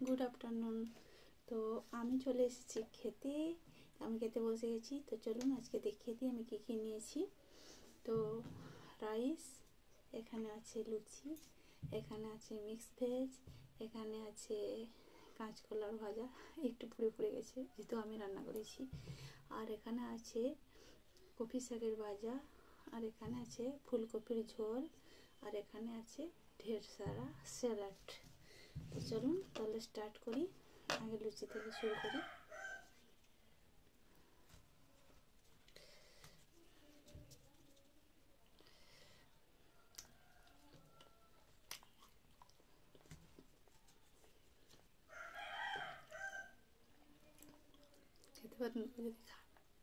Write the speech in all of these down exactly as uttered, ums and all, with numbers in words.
Good afternoon. তো আমি চলে এসেছি খেতে, আমি খেতে বসে গেছি। তো চলুন আজকে দেখিয়ে দিই আমি কী কী নিয়েছি। তো রাইস, এখানে আছে লুচি, এখানে আছে মিক্স ভেজ, এখানে আছে কাঁচকলার ভাজা, একটু পুড়ে পুড়ে গেছে যেহেতু আমি রান্না করেছি, আর এখানে আছে কপি শাকের ভাজা, আর এখানে আছে ফুলকপির ঝোল, আর এখানে আছে ঢের সারা স্যালাড। তো চলুন তাহলে স্টার্ট করি, আগে লুচি থেকে শুরু করি। খেতে পারেন যদি খান।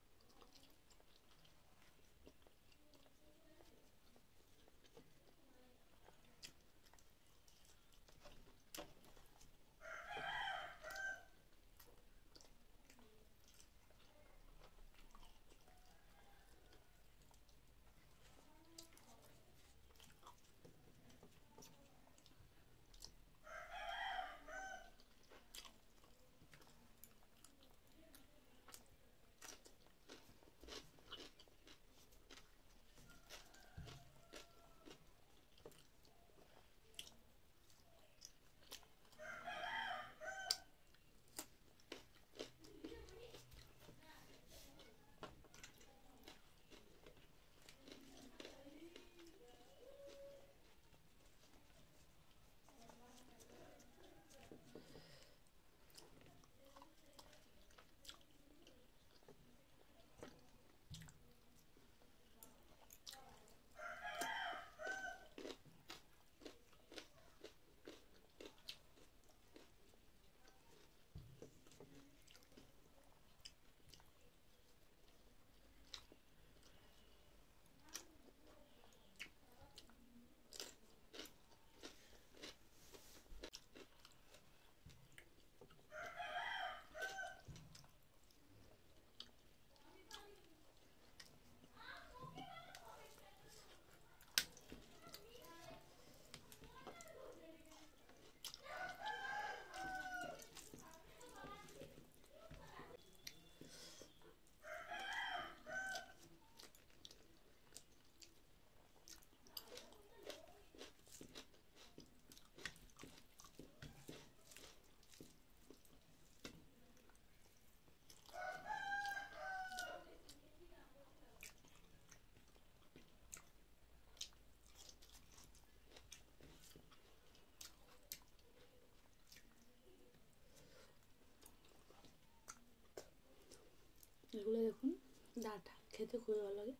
এগুলো দেখুন, ডাঁটা খেতে খুবই ভালো লাগে।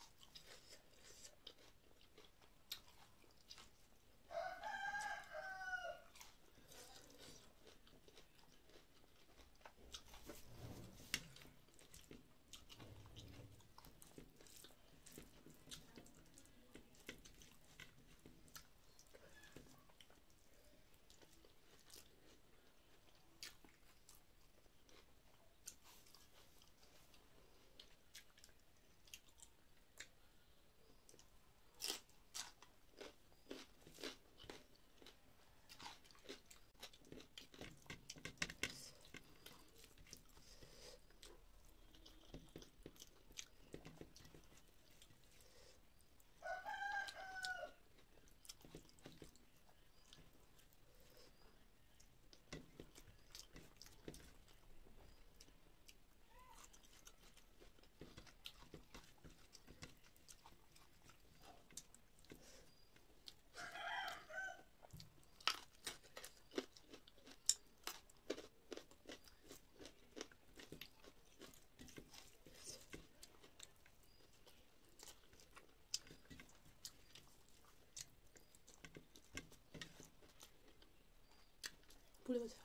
পুড়ে গেছে।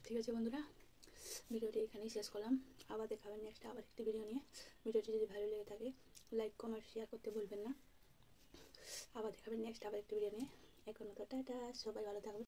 ঠিক আছে বন্ধুরা, ভিডিওটি এখানেই শেষ করলাম। আবার দেখাবেন নেক্সট আবার একটি ভিডিও নিয়ে। ভিডিওটি যদি ভালো লেগে থাকে লাইক কমেন্ট শেয়ার করতে ভুলবেন না। আবার দেখাবেন নেক্সট আবার একটি ভিডিও নিয়ে। এখন মতো টাটা, সবাই ভালো থাকবেন।